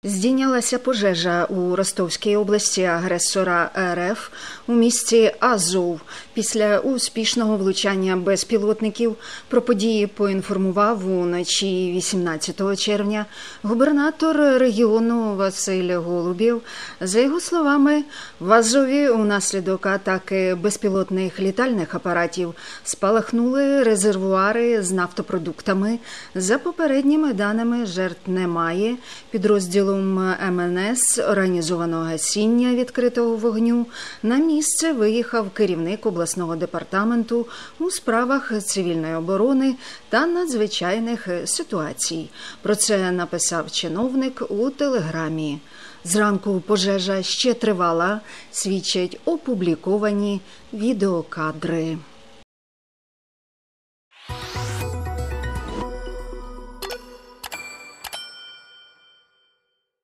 Здійнялася пожежа у Ростовській області агресора РФ у місті Азов. Після успішного влучання безпілотників про події поінформував уночі 18 червня губернатор регіону Василь Голубєв. За його словами, в Азові унаслідок атаки безпілотних літальних апаратів спалахнули резервуари з нафтопродуктами. За попередніми даними, жертв немає. Підрозділом МНС організованого гасіння відкритого вогню на місце виїхав керівник обласного департаменту у справах цивільної оборони та надзвичайних ситуацій. Про це написав чиновник у телеграмі. Зранку пожежа ще тривала, свідчать опубліковані відеокадри.